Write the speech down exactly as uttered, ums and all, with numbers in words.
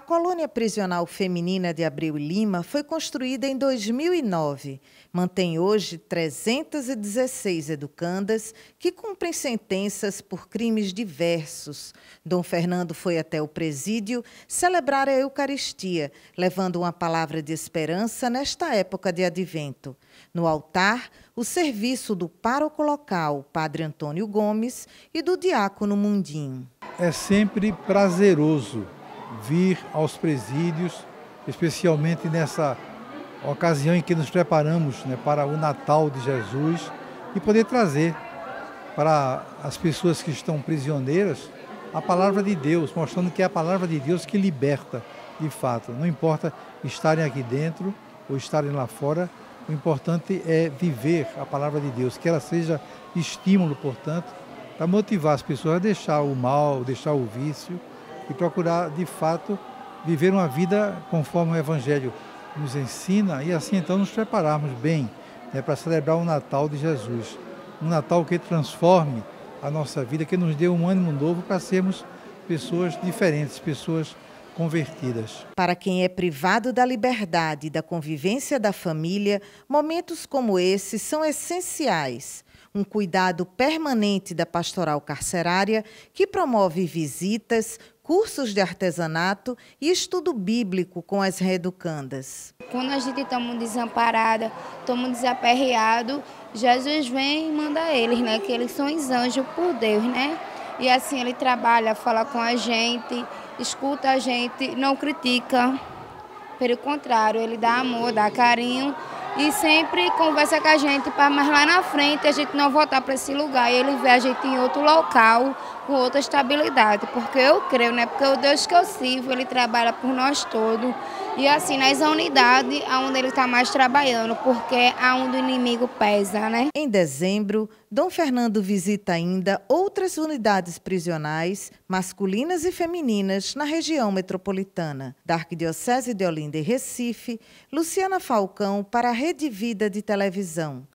colônia prisional feminina de Abreu e Lima foi construída em dois mil e nove. Mantém hoje trezentas e dezesseis educandas que cumprem sentenças por crimes diversos. Dom Fernando foi até o presídio celebrar a Eucaristia, levando uma palavra de esperança nesta época de advento. No altar, o serviço do pároco local, Padre Antônio Gomes, e do diácono Mundinho. É sempre prazeroso vir aos presídios, especialmente nessa ocasião em que nos preparamos, né, para o Natal de Jesus, e poder trazer para as pessoas que estão prisioneiras a palavra de Deus, mostrando que é a palavra de Deus que liberta de fato. Não importa estarem aqui dentro ou estarem lá fora, o importante é viver a palavra de Deus, que ela seja estímulo, portanto, para motivar as pessoas a deixar o mal, deixar o vício e procurar, de fato, viver uma vida conforme o Evangelho nos ensina e assim então nos prepararmos bem, né, para celebrar o Natal de Jesus. Um Natal que transforme a nossa vida, que nos dê um ânimo novo para sermos pessoas diferentes, pessoas convertidas. Para quem é privado da liberdade e da convivência da família, momentos como esse são essenciais. Um cuidado permanente da pastoral carcerária que promove visitas, cursos de artesanato e estudo bíblico com as reeducandas. Quando a gente está desamparada, estamos desaperreados, Jesus vem e manda eles, né? Que eles são os anjos por Deus, né? E assim ele trabalha, fala com a gente, escuta a gente, não critica. Pelo contrário, ele dá amor, dá carinho e sempre conversa com a gente para mais lá na frente a gente não voltar para esse lugar e ele vê a gente em outro local, com outra estabilidade. Porque eu creio, né? Porque o Deus que eu sirvo, ele trabalha por nós todos. E assim, nessa unidade, aonde ele está mais trabalhando, porque é aonde o inimigo pesa, né? Em dezembro, Dom Fernando visita ainda outras unidades prisionais, masculinas e femininas, na região metropolitana. Da Arquidiocese de Olinda e Recife, Luciana Falcão para a Rede Vida de Televisão.